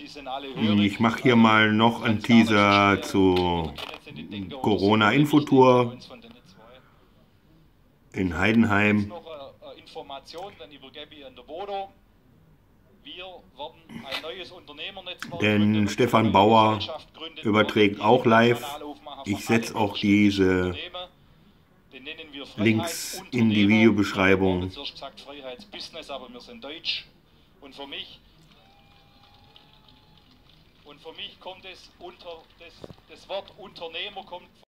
Ich mache hier mal noch einen Teaser zu Corona-Infotour in Heidenheim. Denn Stefan Bauer überträgt auch live. Ich setze auch diese Links in die Videobeschreibung. Und für mich kommt es unter das Wort Unternehmer kommt